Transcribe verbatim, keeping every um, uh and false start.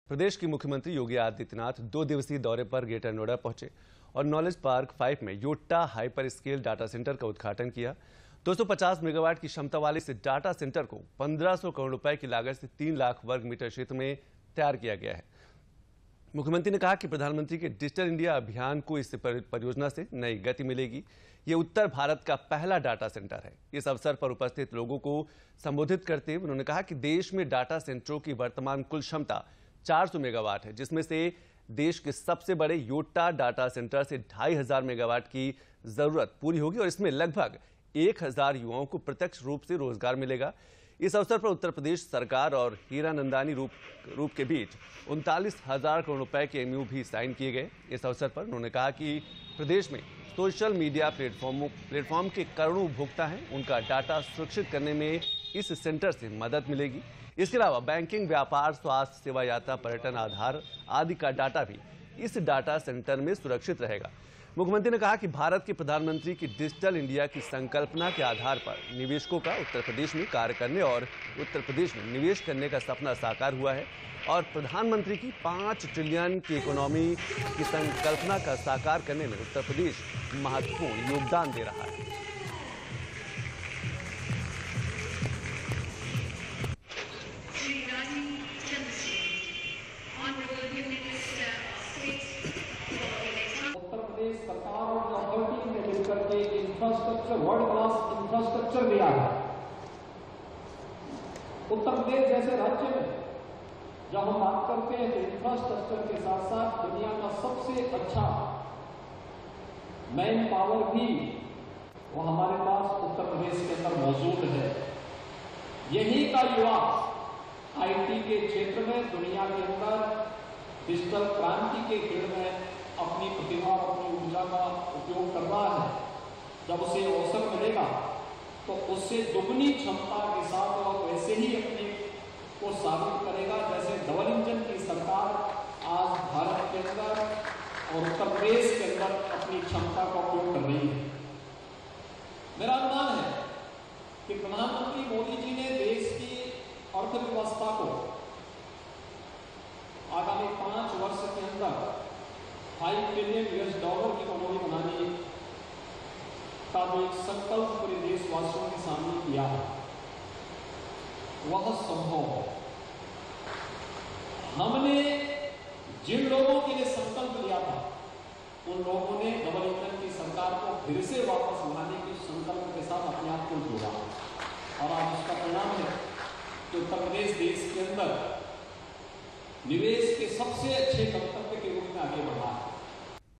प्रदेश के मुख्यमंत्री योगी आदित्यनाथ दो दिवसीय दौरे पर ग्रेटर नोएडा पहुंचे और नॉलेज पार्क फाइव में Yotta hyper scale data centre का उद्घाटन किया। दो सौ पचास मेगावाट की क्षमता वाले इस डाटा सेंटर को पंद्रह सौ करोड़ रुपए की लागत से तीन लाख वर्ग मीटर क्षेत्र में तैयार किया गया है। मुख्यमंत्री ने कहा कि प्रधानमंत्री के डिजिटल इंडिया अभियान को इस परियोजना से नई गति मिलेगी। ये उत्तर भारत का पहला डाटा सेंटर है। इस अवसर पर उपस्थित लोगों को संबोधित करते हुए उन्होंने कहा कि देश में डाटा सेंटरों की वर्तमान कुल क्षमता चार सौ मेगावाट है, जिसमें से देश के सबसे बड़े योट्टा डाटा सेंटर से ढाई हजार मेगावाट की जरूरत पूरी होगी और इसमें लगभग एक हजार युवाओं को प्रत्यक्ष रूप से रोजगार मिलेगा। इस अवसर पर उत्तर प्रदेश सरकार और हीरानंदानी रूप रूप के बीच उनतालीस हजार करोड़ रुपए के एमयू भी साइन किए गए। इस अवसर पर उन्होंने कहा कि प्रदेश में सोशल मीडिया प्लेटफॉर्मों प्लेटफॉर्म के करोड़ों उपभोक्ता हैं, उनका डाटा सुरक्षित करने में इस सेंटर से मदद मिलेगी। इसके अलावा बैंकिंग, व्यापार, स्वास्थ्य सेवा, यात्रा, पर्यटन, आधार आदि का डाटा भी इस डाटा सेंटर में सुरक्षित रहेगा। मुख्यमंत्री ने कहा कि भारत के प्रधानमंत्री की डिजिटल इंडिया की संकल्पना के आधार पर निवेशकों का उत्तर प्रदेश में कार्य करने और उत्तर प्रदेश में निवेश करने का सपना साकार हुआ है और प्रधानमंत्री की पांच ट्रिलियन की इकोनॉमी की संकल्पना का साकार करने में उत्तर प्रदेश महत्वपूर्ण योगदान दे रहा है। सरकार और अथॉरिटी ने मिलकर के इंफ्रास्ट्रक्चर, वर्ल्ड क्लास इंफ्रास्ट्रक्चर दिया है। उत्तर प्रदेश जैसे राज्य में जब हम बात करते हैं तो इंफ्रास्ट्रक्चर के साथ साथ दुनिया का सबसे अच्छा मैन पावर भी वो हमारे पास उत्तर प्रदेश के अंदर मौजूद है। यही का युवा आईटी के क्षेत्र में दुनिया के अंदर डिजिटल क्रांति के खेल में अपनी प्रतिभा और अपनी ऊर्जा का उपयोग कर रहा है। जब उसे अवसर मिलेगा तो उससे दुगनी क्षमता के साथ और वैसे ही अपने को साबित करेगा जैसे डबल इंजन की सरकार आज भारत के अंदर और उत्तर प्रदेश के अंदर अपनी क्षमता का उपयोग कर रही है। मेरा अनुमान है कि प्रधानमंत्री मोदी जी ने देश की अर्थव्यवस्था को आगामी पांच वर्ष के अंदर फाइव ट्रिलियन यूएस डॉलर की इकोनॉमी बनाने का जो एक संकल्प पूरे देशवासियों के सामने किया है वह संभव है। हमने जिन लोगों के लिए संकल्प लिया था उन लोगों ने डबल इंजन की सरकार को फिर से वापस लाने के संकल्प के साथ अपने आप को जोड़ा और आज उसका परिणाम है कि उत्तर प्रदेश देश के अंदर निवेश के सबसे अच्छे